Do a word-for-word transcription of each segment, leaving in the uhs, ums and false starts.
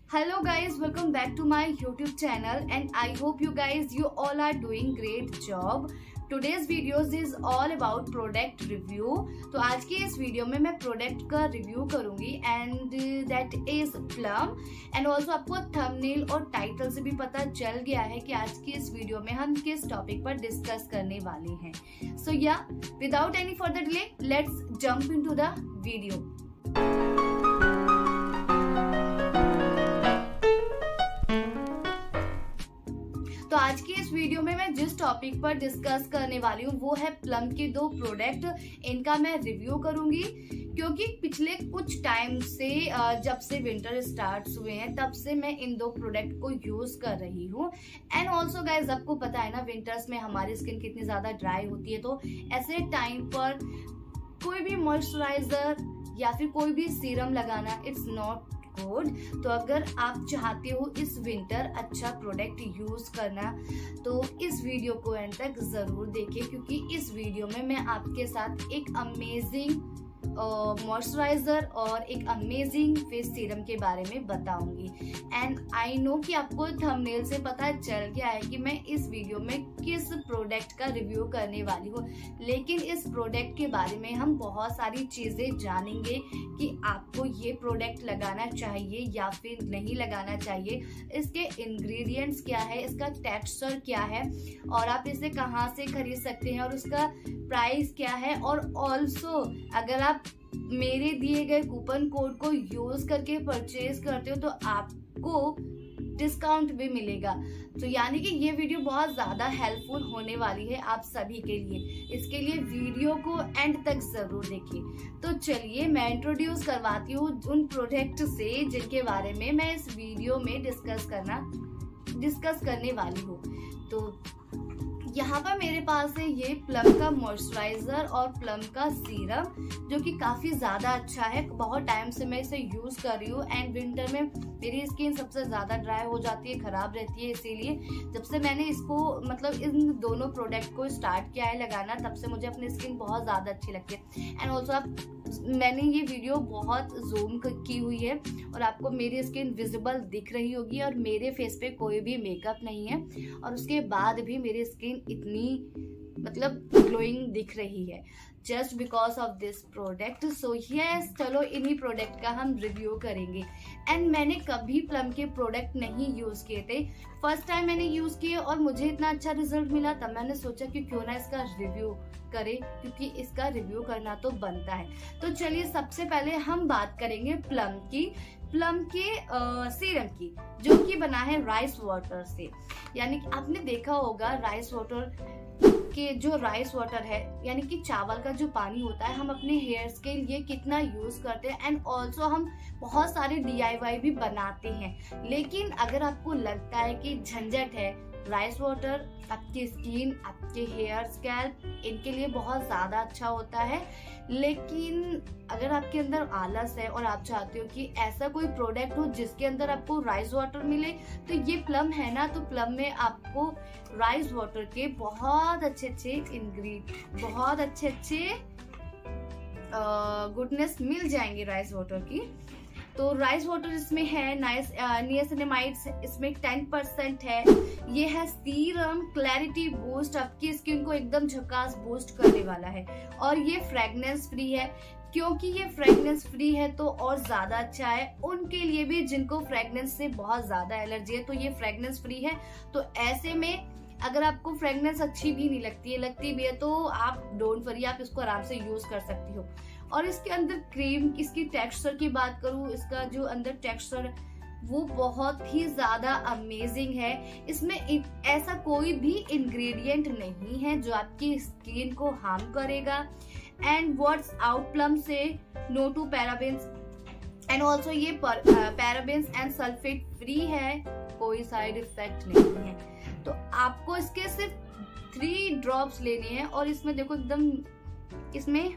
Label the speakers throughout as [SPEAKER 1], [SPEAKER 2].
[SPEAKER 1] Hello guys, welcome back to my YouTube channel and I hope you guys you all are doing great job. Today's videos is all about product review. तो आज की इस video में मैं product का review करूंगी and that is Plum and also आपको thumbnail और टाइटल से भी पता चल गया है कि आज की इस वीडियो में हम किस टॉपिक पर डिस्कस करने वाले हैं. सो या without any further delay let's jump into the video. तो आज की इस वीडियो में मैं जिस टॉपिक पर डिस्कस करने वाली हूँ वो है प्लम के दो प्रोडक्ट. इनका मैं रिव्यू करूंगी क्योंकि पिछले कुछ टाइम से जब से विंटर स्टार्ट हुए हैं तब से मैं इन दो प्रोडक्ट को यूज कर रही हूँ. एंड ऑल्सो गाइज आपको पता है ना विंटर्स में हमारी स्किन कितनी ज्यादा ड्राई होती है, तो ऐसे टाइम पर कोई भी मॉइस्चराइजर या फिर कोई भी सीरम लगाना इट्स नॉट गुड. तो अगर आप चाहते हो इस विंटर अच्छा प्रोडक्ट यूज करना तो इस वीडियो को एंड तक जरूर देखिए क्योंकि इस वीडियो में मैं आपके साथ एक अमेजिंग मॉइस्चराइजर uh, और एक अमेजिंग फेस सीरम के बारे में बताऊंगी. एंड आई नो कि आपको थंबनेल से पता चल गया है कि मैं इस वीडियो में किस प्रोडक्ट का रिव्यू करने वाली हूँ, लेकिन इस प्रोडक्ट के बारे में हम बहुत सारी चीजें जानेंगे कि आपको ये प्रोडक्ट लगाना चाहिए या फिर नहीं लगाना चाहिए, इसके इंग्रेडिएंट्स क्या है, इसका टेक्सचर क्या है और आप इसे कहाँ से खरीद सकते हैं और उसका प्राइस क्या है. और ऑल्सो अगर आप मेरे दिए गए कूपन कोड को यूज करके परचेज करते हो तो आपको डिस्काउंट भी मिलेगा. तो यानी कि ये वीडियो बहुत ज्यादा हेल्पफुल होने वाली है आप सभी के लिए. इसके लिए वीडियो को एंड तक जरूर देखिए. तो चलिए मैं इंट्रोड्यूस करवाती हूँ उन प्रोडक्ट से जिनके बारे में मैं इस वीडियो में डिस्कस करना डिस्कस करने वाली हूँ. तो यहाँ पर मेरे पास है ये प्लम का मॉइस्चराइजर और प्लम का सीरम जो कि काफी ज्यादा अच्छा है. बहुत टाइम से मैं इसे यूज कर रही हूँ एंड विंटर में मेरी स्किन सबसे ज्यादा ड्राई हो जाती है, खराब रहती है, इसीलिए जब से मैंने इसको मतलब इन दोनों प्रोडक्ट को स्टार्ट किया है लगाना तब से मुझे अपनी स्किन बहुत ज्यादा अच्छी लगती है. एंड ऑल्सो आप मैंने ये वीडियो बहुत जूम की हुई है और आपको मेरी स्किन विजिबल दिख रही होगी और मेरे फेस पे कोई भी मेकअप नहीं है और उसके बाद भी मेरी स्किन इतनी मतलब ग्लोइंग दिख रही है just because of this product. So yes चलो इन्हीं प्रोडक्ट का हम रिव्यू करेंगे. एंड मैंने कभी प्लम के प्रोडक्ट नहीं यूज किए थे, फर्स्ट टाइम मैंने यूज किए और मुझे इतना अच्छा रिजल्ट मिला तब मैंने सोचा कि क्यों ना इसका रिव्यू करें क्योंकि इसका रिव्यू करना तो बनता है. तो चलिए सबसे पहले हम बात करेंगे प्लम की प्लम के सीरम की जो कि बना है राइस वाटर से. यानी कि आपने देखा होगा राइस वाटर के जो राइस वाटर है यानी कि चावल का जो पानी होता है हम अपने हेयर्स के लिए कितना यूज करते हैं एंड ऑल्सो हम बहुत सारे डी आई वाई भी बनाते हैं. लेकिन अगर आपको लगता है कि झंझट है, राइस वाटर आपकी स्किन आपके हेयर स्कैल्प इनके लिए बहुत ज्यादा अच्छा होता है, लेकिन अगर आपके अंदर आलस है और आप चाहते हो कि ऐसा कोई प्रोडक्ट हो जिसके अंदर आपको राइस वाटर मिले तो ये प्लम है ना. तो प्लम में आपको राइस वाटर के बहुत अच्छे अच्छे इंग्रेडिएंट बहुत अच्छे अच्छे गुडनेस मिल जाएंगे राइस वाटर की. तो राइस वाटर इसमें है नाइस नियासिनामाइड्स इसमें टेन परसेंट है. ये है सीरम क्लैरिटी बूस्ट, आपकी स्किन को एकदम झकास बूस्ट करने वाला है और ये फ्रेगनेंस फ्री है. क्योंकि ये फ्रेगनेंस फ्री है तो और ज्यादा अच्छा है उनके लिए भी जिनको फ्रेगनेंस से बहुत ज्यादा एलर्जी है. तो ये फ्रेगनेंस फ्री है तो ऐसे में अगर आपको फ्रेगनेंस अच्छी भी नहीं लगती है लगती भी है तो आप डोंट वरी, आप इसको आराम से यूज कर सकती हो. और इसके अंदर क्रीम इसकी टेक्सचर की बात करूं, इसका जो अंदर टेक्सचर वो बहुत ही ज्यादा अमेजिंग है. इसमें ऐसा कोई भी इंग्रेडिएंट नहीं है जो आपकी स्किन को हार्म करेगा. एंड वर्ड्स आउट प्लम से no to parabens and also ये पैराबेन्स एंड सल्फेट फ्री है, कोई साइड इफेक्ट नहीं है. तो आपको इसके सिर्फ थ्री ड्रॉप्स लेने हैं और इसमें देखो एकदम इसमें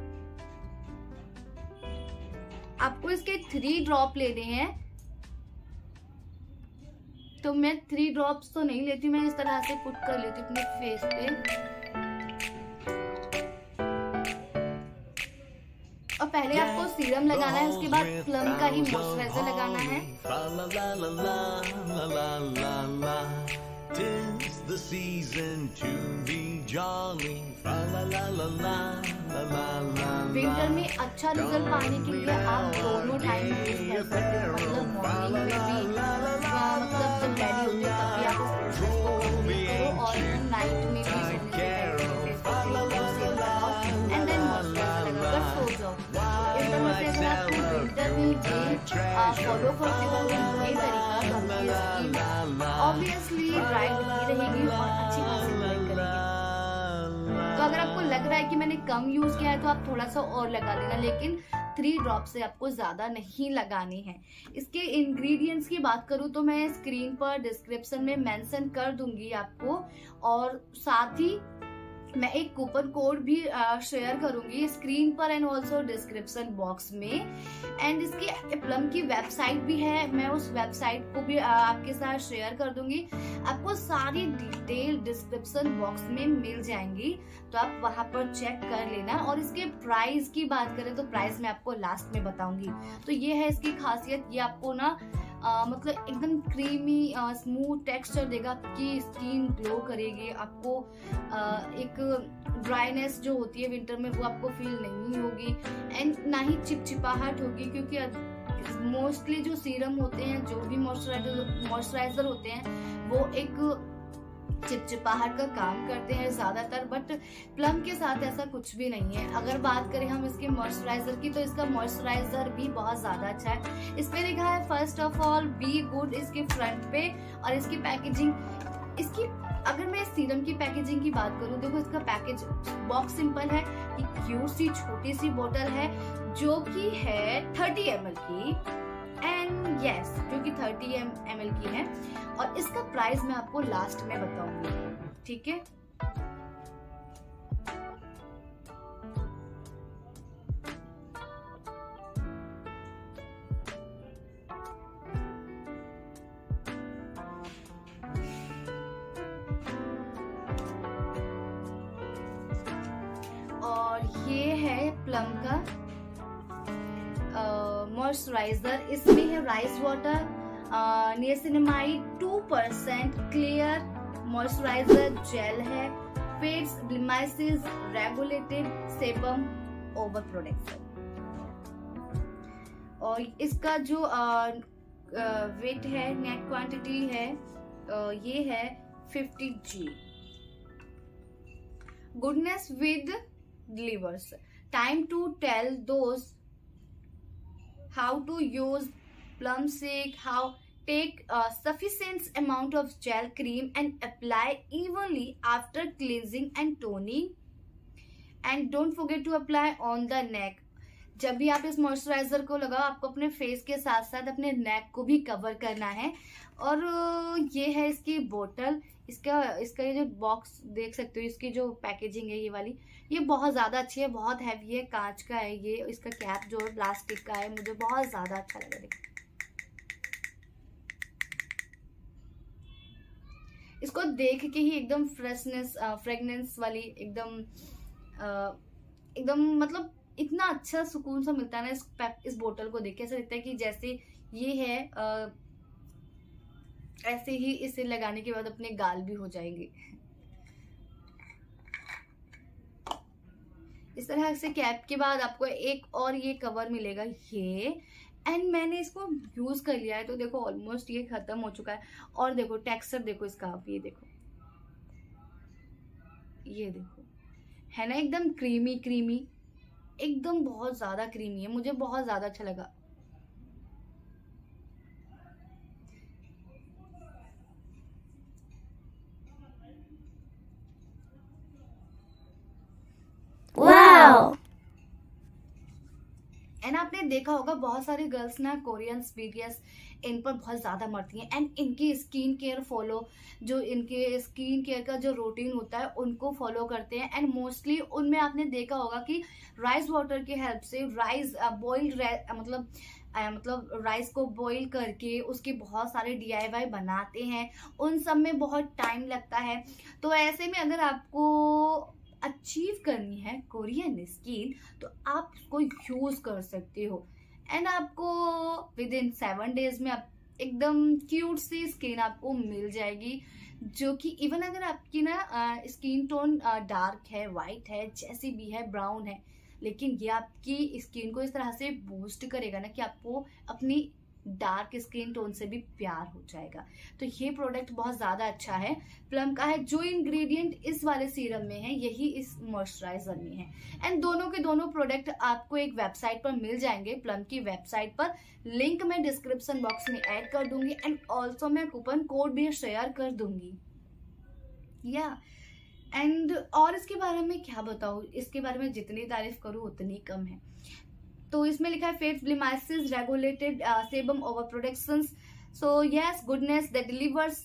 [SPEAKER 1] आपको इसके थ्री ड्रॉप लेने हैं. तो मैं थ्री ड्रॉप्स तो नहीं लेती, मैं इस तरह से पुट कर लेती हूँ अपने फेस पे. और पहले आपको सीरम लगाना है, उसके बाद प्लम का ही मॉइस्चराइजर लगाना है।
[SPEAKER 2] Tis the season to be jolly. Fa la la la la la la la.
[SPEAKER 1] Winter में अच्छा रिजल्ट पाने के लिए आप दोनों टाइम यूज कर सकते हैं, मतलब मॉर्निंग में भी, मतलब जब रेडी होते हैं तब भी आप इस प्रोसेस को कंप्लीट करो, और नाइट में भी सोने से पहले फेस को क्लीन करो, सीरम लगाओ एंड देन मॉइस्चराइजर लगाकर सो जाओ। इस तरह से अगर आप विंटर में ये फॉलो करते हो ये तरीका, तो आपकी स्किन ऑब्वियसली ड्राई नहीं रहेगी और अच्छी खासी ग्लो करेगी। तो अगर आपको लग रहा है कि मैंने कम यूज किया है तो आप थोड़ा सा और लगा लेना, लेकिन थ्री ड्रॉप से आपको ज्यादा नहीं लगानी है। इसके इंग्रेडिएंट्स की बात करूं तो मैं स्क्रीन पर डिस्क्रिप्शन में मेंशन कर दूंगी आपको, और साथ ही मैं एक कूपन कोड भी शेयर करूंगी स्क्रीन पर एंड ऑल्सो डिस्क्रिप्शन बॉक्स में। एंड इसकी प्लम की वेबसाइट भी है, मैं उस वेबसाइट को भी आपके साथ शेयर कर दूंगी। आपको सारी डिटेल डिस्क्रिप्शन बॉक्स में मिल जाएंगी, तो आप वहां पर चेक कर लेना। और इसके प्राइस की बात करें तो प्राइस मैं आपको लास्ट में बताऊंगी। तो ये है इसकी खासियत, ये आपको ना आ, मतलब एकदम क्रीमी स्मूथ टेक्सचर देगा, आपकी स्किन ग्लो करेगी, आपको आ, एक ड्राइनेस जो होती है विंटर में वो आपको फील नहीं होगी, एंड ना ही चिपचिपाहट होगी, क्योंकि मोस्टली जो सीरम होते हैं, जो भी मॉइस्चराइजर मॉइस्चराइजर होते हैं, वो एक चिपचिपाहट का काम करते हैं ज्यादातर, बट प्लम के साथ ऐसा कुछ भी नहीं है। अगर बात करें हम इसके मॉइस्चराइजर की, तो इसका मॉइस्चराइजर भी बहुत ज्यादा अच्छा है। इस पे लिखा है first of all be good इसके फ्रंट पे, और इसकी पैकेजिंग, इसकी अगर मैं सीरम की पैकेजिंग की बात करूं, देखो इसका पैकेज बॉक्स सिंपल है, ये क्यूट सी छोटी सी बोतल है जो कि है थर्टी एम एल की, एंड यस जो कि थर्टी एम एल की है, और इसका प्राइस मैं आपको लास्ट में बताऊंगी, ठीक है। और ये है प्लम का मॉइस्चराइजर, इसमें है rice water, niacinamide two percent clear moisturiser gel है, fades blemishes regulated sebum over protection, और इसका जो वेट है, नेट क्वांटिटी है, आ, ये है fifty g. Goodness with delivers, time to tell those how to use plum shake, how take a sufficient amount of gel cream and apply evenly after cleansing and toning, and don't forget to apply on the neck। जब भी आप इस moisturiser को लगाओ, आपको अपने face के साथ साथ अपने नेक को भी कवर करना है। और ये है इसकी बोतल, इसका इसका ये जो बॉक्स देख सकते हो, इसकी जो पैकेजिंग है ये वाली, ये बहुत ज्यादा अच्छी है, बहुत हैवी है, कांच का है ये, इसका कैप जो है प्लास्टिक का है, मुझे बहुत ज्यादा अच्छा लगा। देखो इसको देख के ही एकदम फ्रेशनेस फ्रेगनेंस वाली एकदम एकदम मतलब इतना अच्छा सुकून सा मिलता है ना इस इस बोतल को देख के। ऐसा लगता है कि जैसे ये है आ, ऐसे ही इसे लगाने के बाद अपने गाल भी हो जाएंगे। इस तरह से कैप के बाद आपको एक और ये कवर मिलेगा ये, एंड मैंने इसको यूज कर लिया है, तो देखो ऑलमोस्ट ये खत्म हो चुका है। और देखो टेक्सचर देखो इसका, आप ये देखो, ये देखो है ना एकदम क्रीमी क्रीमी, एकदम बहुत ज्यादा क्रीमी है, मुझे बहुत ज्यादा अच्छा लगा।
[SPEAKER 3] वाओ।
[SPEAKER 1] एंड आपने देखा होगा बहुत सारी गर्ल्स ना कोरियन बीटीएस इन पर बहुत ज्यादा मरती हैं, एंड इनकी स्किन केयर फॉलो, जो इनके स्किन केयर का जो रूटीन होता है उनको फॉलो करते हैं। एंड मोस्टली उनमें आपने देखा होगा कि राइस वाटर की हेल्प से, राइस बॉइल्ड मतलब आ, मतलब राइस को बॉईल करके उसके बहुत सारे डीआईवाई बनाते हैं, उन सब में बहुत टाइम लगता है। तो ऐसे में अगर आपको अचीव करनी है कोरियन स्किन तो आप उसको यूज कर सकते हो एंड आपको विद इन सेवन डेज में आप एकदम क्यूट सी स्किन आपको मिल जाएगी, जो कि इवन अगर आपकी ना स्किन टोन डार्क है, वाइट है, जैसी भी है, ब्राउन है, लेकिन ये आपकी स्किन को इस तरह से बूस्ट करेगा ना कि आपको अपनी डार्क स्किन टोन से भी प्यार हो जाएगा। तो ये प्रोडक्ट बहुत ज्यादा अच्छा है, प्लम का है। जो इंग्रेडिएंट इस वाले सीरम में है यही इस मॉइस्चराइजर में है एंड दोनों के दोनों प्रोडक्ट आपको एक वेबसाइट पर मिल जाएंगे, प्लम की वेबसाइट पर। लिंक मैं डिस्क्रिप्शन बॉक्स में ऐड कर दूंगी एंड ऑल्सो मैं कूपन कोड भी शेयर कर दूंगी या yeah. एंड और इसके बारे में क्या बताऊं, इसके बारे में जितनी तारीफ करूं उतनी कम है। तो इसमें लिखा है face blemishes regulated sebum over production, so yes goodness that delivers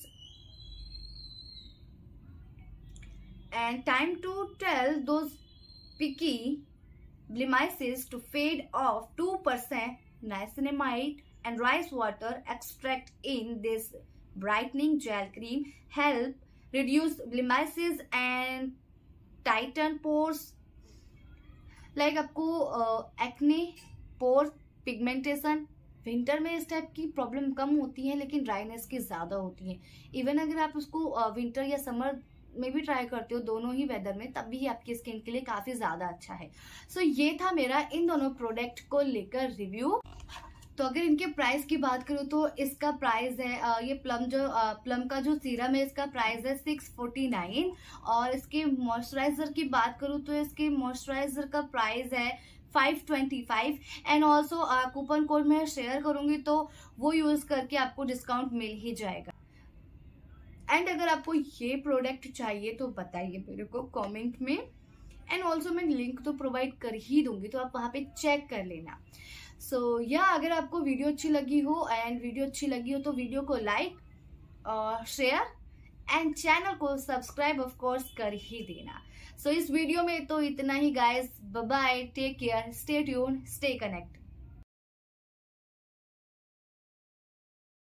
[SPEAKER 1] and time to tell those picky blemishes to fade off two percent niacinamide and rice water extract in this brightening gel cream help reduce blemishes and tighten pores. Like आपको acne, pore, pigmentation, winter में इस type की problem कम होती है लेकिन dryness की ज्यादा होती है। इवन अगर आप उसको विंटर या समर में भी ट्राई करते हो, दोनों ही वेदर में, तब भी आपकी स्किन के लिए काफी ज्यादा अच्छा है। सो so, ये था मेरा इन दोनों प्रोडक्ट को लेकर रिव्यू। तो अगर इनके प्राइस की बात करूँ तो इसका प्राइस है, ये प्लम जो प्लम का जो सीरम है इसका प्राइस है सिक्स फोर्टी नाइन और इसके मॉइस्चराइजर की बात करूँ तो इसके मॉइस्चराइजर का प्राइस है five twenty five and also coupon code मैं शेयर करूंगी तो वो यूज करके आपको डिस्काउंट मिल ही जाएगा। एंड अगर आपको ये प्रोडक्ट चाहिए तो बताइए मेरे को कमेंट में एंड ऑल्सो मैं लिंक तो प्रोवाइड कर ही दूंगी, तो आप वहां पे चेक कर लेना। सो so, या yeah, अगर आपको वीडियो अच्छी लगी हो एंड वीडियो अच्छी लगी हो तो वीडियो को लाइक और शेयर एंड चैनल को सब्सक्राइब ऑफ कोर्स कर ही देना। सो so, इस वीडियो में तो इतना ही guys, bye bye, take care, stay tune, stay connect.